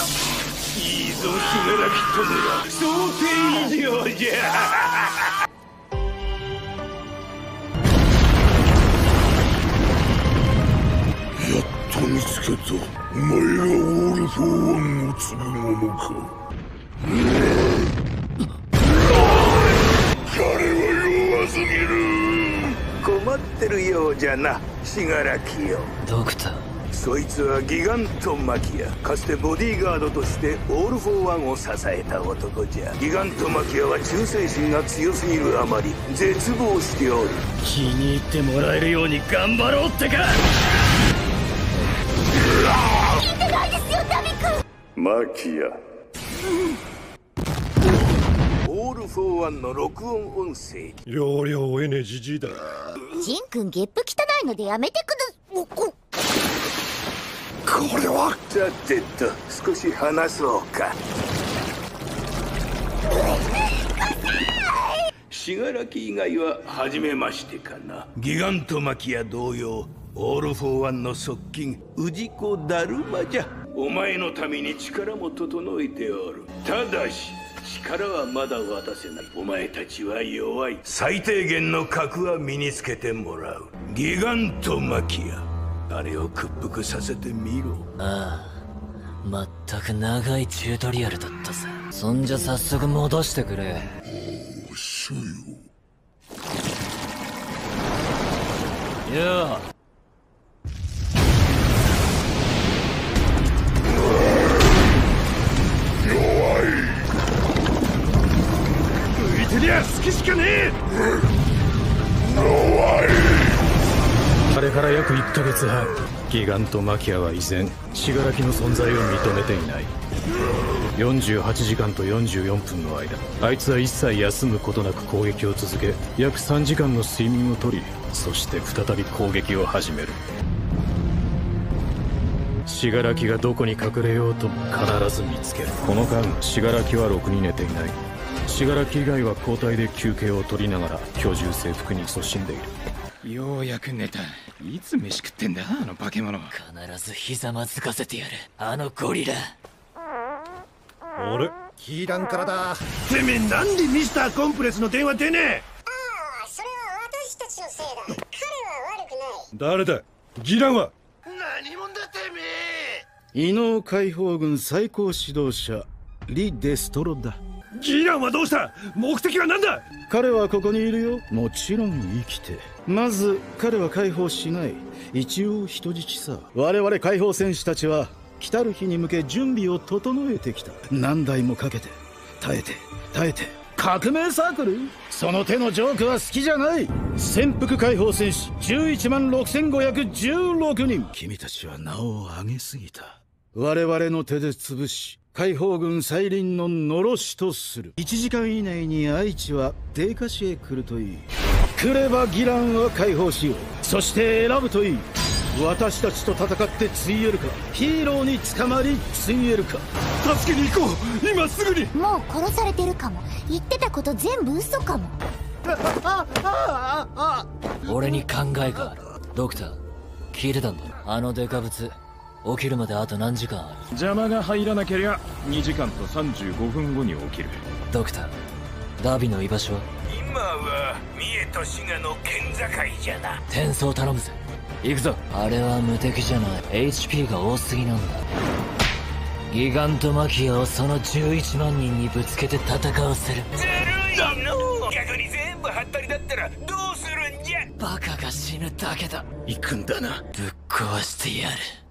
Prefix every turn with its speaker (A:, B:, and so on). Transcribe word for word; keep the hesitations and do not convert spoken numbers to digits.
A: いいぞ信楽弔想定以上じゃ。
B: やっと見つけた。お前がオール・フォー・ワンを継ぐ者か。彼は弱すぎる。
A: 困ってるようじゃな、信楽よ。
C: ドクター、
A: そいつはギガントマキア。かつてボディーガードとしてオール・フォー・ワンを支えた男じゃ。ギガントマキアは忠誠心が強すぎるあまり絶望しておる。
C: 気に入ってもらえるように頑張ろうってか。
D: 聞いてないですよダビ君。
A: マキア、オール・フォー・ワンの録音音声。
B: 要領を得ねえじじいだ。
D: ジン君ゲップ汚いのでやめてくだ
B: これは。
A: さてと少し話そうか。信楽以外は初めましてかな。ギガントマキア同様オール・フォー・ワンの側近氏子だるまじゃ。お前のために力も整えておる。ただし力はまだ渡せない。お前たちは弱い。最低限の核は身につけてもらう。ギガントマキア、あれを屈服させてみろ。
C: ああ、まったく長いチュートリアルだったぜ。そんじゃ早速戻してくれ。
B: おっしゃよ。
C: よう。
B: てりゃ好きしかねえ。
E: あれから約いっかげつはん、ギガントマキアは依然信楽の存在を認めていない。よんじゅうはちじかんとよんじゅうよんぷんの間、あいつは一切休むことなく攻撃を続け、約さんじかんの睡眠をとり、そして再び攻撃を始める。信楽がどこに隠れようとも必ず見つける。この間信楽はろくに寝ていない。信楽以外は交代で休憩を取りながら居住制服に勤しんでいる。
F: ようやく寝た。いつ飯食ってんだあの化け物は。
C: 必ずひざまずかせてやる、あのゴリラ。
B: あれ、
G: キーランからだ。
B: てめえなんでミスターコンプレスの電話出ねえ。
H: ああ、それは私たちのせいだ。彼は悪くない。
B: 誰だギランは。
A: 何者だてめ
G: 異能解放軍最高指導者リ・デストロだ。
B: ギランはどうした。目的は何だ。
G: 彼はここにいるよ。もちろん生きて。まず彼は解放しない。一応人質さ。我々解放戦士たちは来たる日に向け準備を整えてきた。何代もかけて耐えて耐えて。革命サークル、その手のジョークは好きじゃない。潜伏解放戦士じゅういちまんろくせんごひゃくじゅうろくにん。君たちは名を上げすぎた。我々の手で潰し解放軍再臨ののろしとする。いちじかん以内に愛知は泥下市へ来るといい。来ればギランは解放しよう。そして選ぶといい。私たちと戦ってついえるか、ヒーローに捕まりついえるか。
B: 助けに行こう今すぐに。
D: もう殺されてるかも。言ってたこと全部嘘かも。
C: 俺に考えがある。ドクター聞いてたんだろ。あのデカブツ起きるまであと何時間ある。
F: 邪魔が入らなけりゃにじかんとさんじゅうごふんごに起きる。
C: ドクター、ダビの居場所は。
A: 今は三重と滋賀の県境じゃな。
C: 転送頼むぜ。行くぞ。あれは無敵じゃない。 エイチピー が多すぎなんだ。ギガントマキアをそのじゅういちまんにんにぶつけて戦わせる。
A: ずるいの。逆に全部ハッタリだったらどうするんじゃ。
C: バカが死ぬだけだ。
G: 行くんだな。
C: ぶっ壊してやる。